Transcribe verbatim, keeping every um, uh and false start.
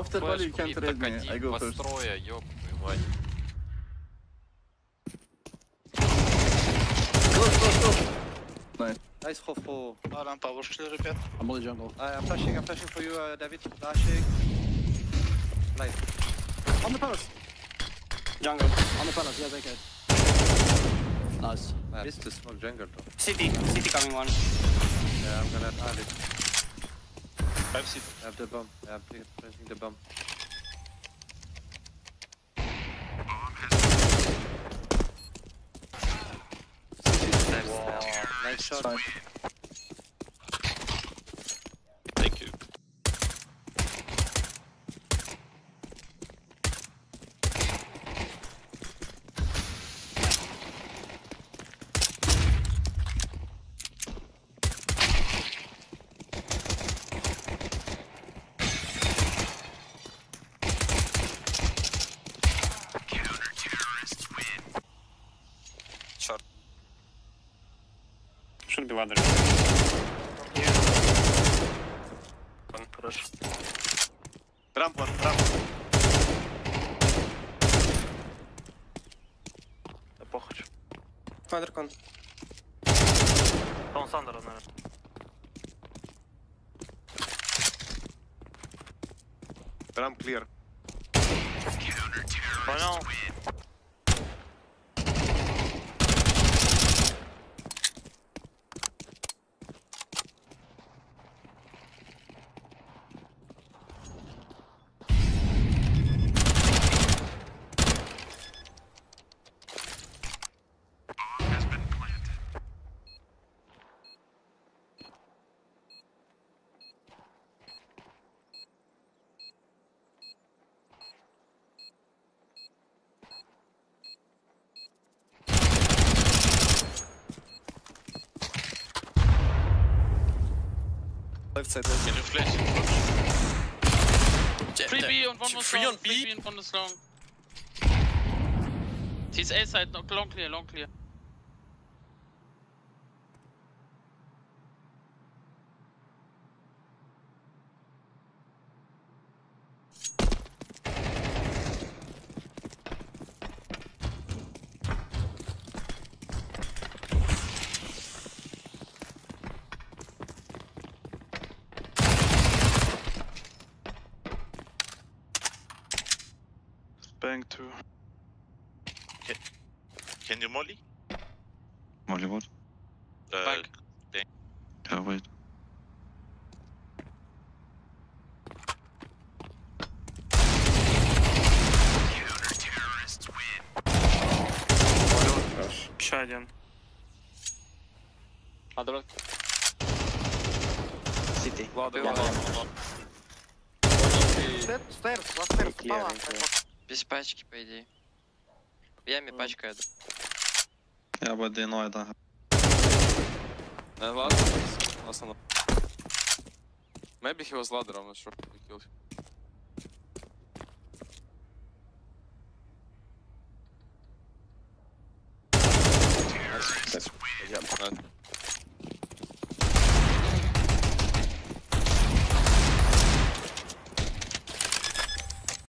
After volley, you can trade me. I go first. Построя, ёб твою мать. Close, close, close. Nice. Nice Hofo. Ah, lamp power clear repair. I'm on the jungle. Uh, I'm flashing, I'm flashing for you, uh, David. Flashing. Light. On the palace. Jungle. On the palace, yeah, they can. Nice. I missed the smoke jungle though. City, city coming one. Yeah, I'm gonna have it. Five city. I have the bomb. Yeah, I'm pressing the bomb. Wow, nice shot. Nice. Thank you. Should be ladder. One push. Ramp one, ramp. Да похуй. Квадркон. Он Сандера, наверное. Ramp clear. Понял. Left side, Can you flash? three B und one was Three long. on B? three B and one is long. He's A side, no, long clear, long clear. Bang two. Can, can you molly? Molly what? Uh, Back. Yeah, wait. Еще один. Ladder. City. Ladder. Stairs, stairs, last stairs. Пала. Без пачки, по идее. В яме пачка еду. Yeah, but they know I don't have. Uh, ladder. Last one. Maybe he was ladder, I'm not sure. We killed him. Yeah.